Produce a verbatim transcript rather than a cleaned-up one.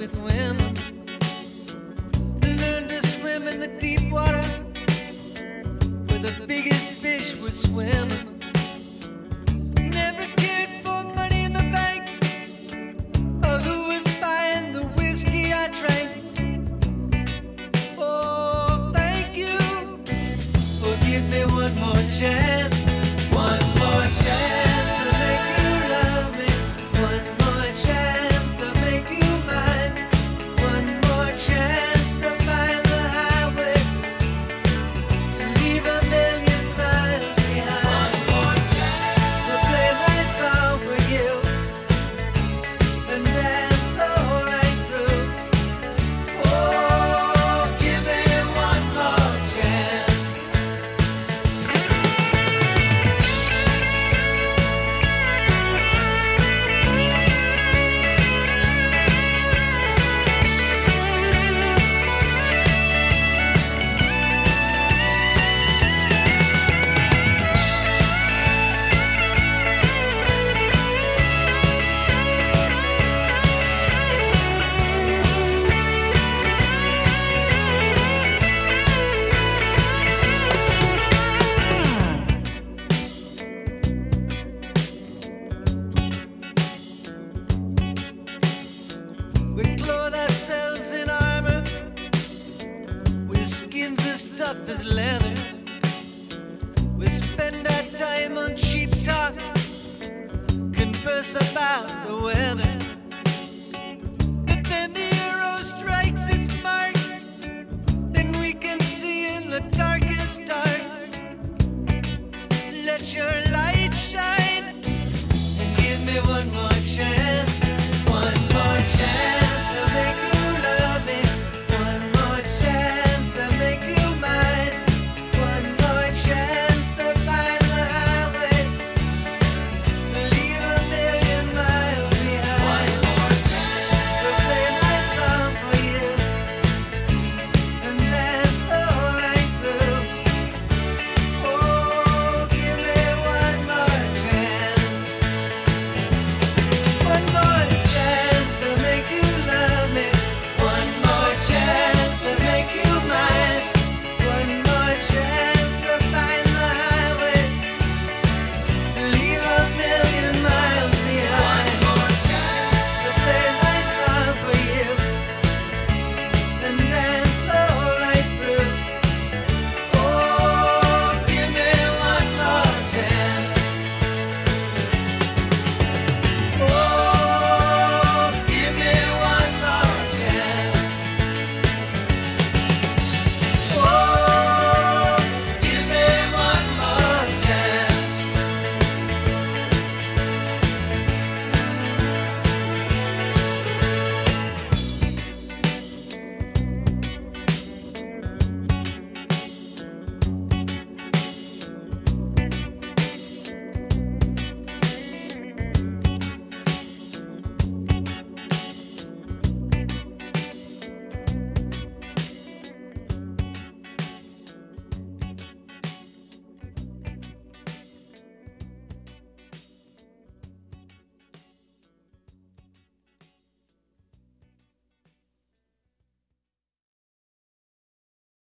with women. Learned to swim in the deep water where the biggest fish were swimming. Never cared for money in the bank or who was buying the whiskey I drank. Oh, thank you for giving me one more chance. One more chance to make you love me. One more chance to make you mine. One more chance to find the highway, leave a million miles behind. One more chance to play my song for you and dance the whole night through. Oh, give me one more chance. We clothe ourselves in armor with skins as tough as leather. We spend our time on cheap talk, converse about the weather.